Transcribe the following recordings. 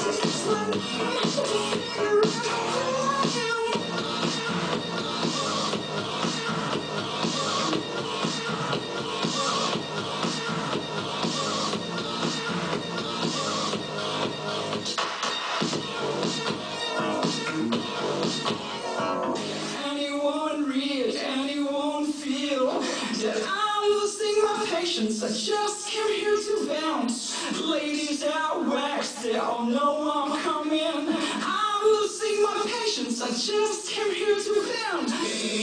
Anyone read, anyone feel that I'm losing my patience? I just came here to bounce. Ladies out wax, they all know I'm coming. I'm losing my patience. I just came here to bounce.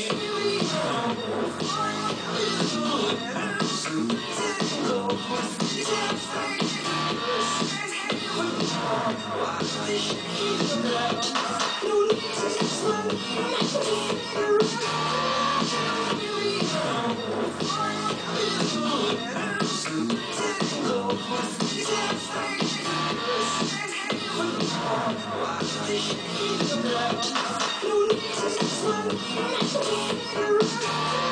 No need to explain. No need to explain.